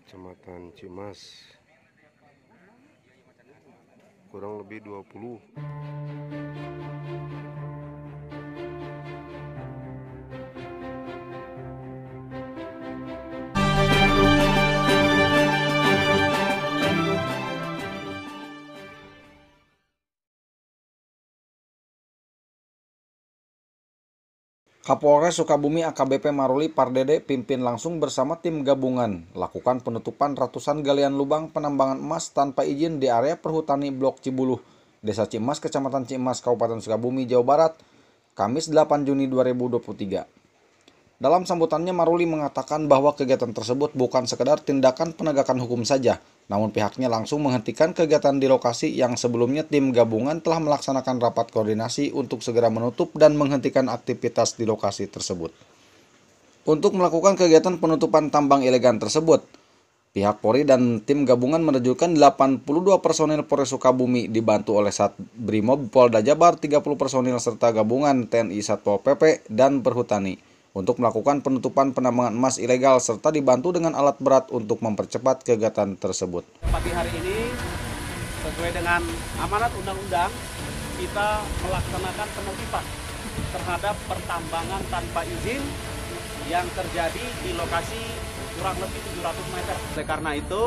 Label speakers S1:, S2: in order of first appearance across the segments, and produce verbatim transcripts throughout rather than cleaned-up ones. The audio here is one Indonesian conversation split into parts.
S1: Kecamatan Cimas, kurang lebih dua puluh.
S2: Kapolres Sukabumi A K B P Maruli Pardede pimpin langsung bersama tim gabungan lakukan penutupan ratusan galian lubang penambangan emas tanpa izin di area perhutani Blok Cibuluh, Desa Cimas, Kecamatan Cimas, Kabupaten Sukabumi, Jawa Barat, Kamis delapan Juni dua ribu dua puluh tiga. Dalam sambutannya, Maruli mengatakan bahwa kegiatan tersebut bukan sekedar tindakan penegakan hukum saja, namun pihaknya langsung menghentikan kegiatan di lokasi yang sebelumnya tim gabungan telah melaksanakan rapat koordinasi untuk segera menutup dan menghentikan aktivitas di lokasi tersebut. Untuk melakukan kegiatan penutupan tambang ilegal tersebut, pihak Polri dan tim gabungan menerjunkan delapan puluh dua personil Polres Sukabumi dibantu oleh Sat Brimob Polda Jabar, tiga puluh personil serta gabungan T N I Satpol P P dan Perhutani untuk melakukan penutupan penambangan emas ilegal serta dibantu dengan alat berat untuk mempercepat kegiatan tersebut.
S3: Pagi hari ini, sesuai dengan amanat undang-undang, kita melaksanakan penertiban terhadap pertambangan tanpa izin yang terjadi di lokasi kurang lebih tujuh ratus meter. Oleh karena itu,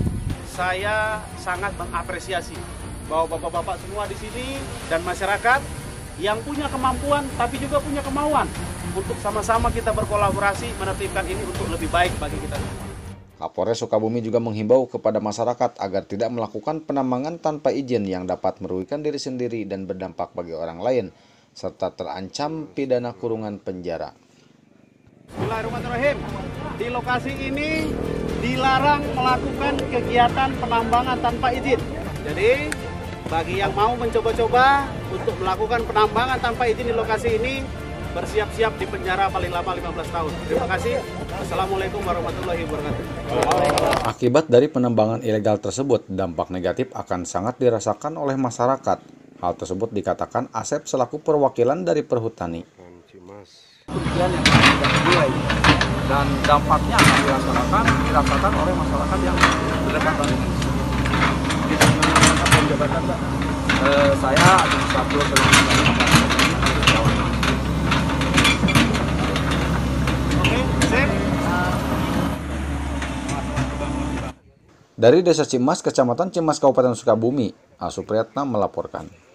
S3: saya sangat mengapresiasi bahwa bapak-bapak semua di sini dan masyarakat yang punya kemampuan tapi juga punya kemauan untuk sama-sama kita berkolaborasi menertibkan ini untuk lebih baik bagi kita semua.
S2: Kapolres Sukabumi juga menghimbau kepada masyarakat agar tidak melakukan penambangan tanpa izin yang dapat merugikan diri sendiri dan berdampak bagi orang lain, serta terancam pidana kurungan penjara.
S3: Bismillahirrahmanirrahim. Di lokasi ini dilarang melakukan kegiatan penambangan tanpa izin. Jadi, bagi yang mau mencoba-coba untuk melakukan penambangan tanpa izin di lokasi ini, bersiap-siap di penjara paling lama lima belas tahun. Terima kasih. Assalamualaikum warahmatullahi wabarakatuh.
S2: Akibat dari penambangan ilegal tersebut, dampak negatif akan sangat dirasakan oleh masyarakat. Hal tersebut dikatakan Asep selaku perwakilan dari Perhutani.
S4: Kerugian yang sudah dimulai dan dampaknya akan dirasakan dirasakan oleh masyarakat yang berdekatan ini. Kita menggunakan penjabatan, Pak. Eh, saya administrator dari
S2: Dari Desa Cimas, Kecamatan Cimas, Kabupaten Sukabumi, A Supriyatna melaporkan.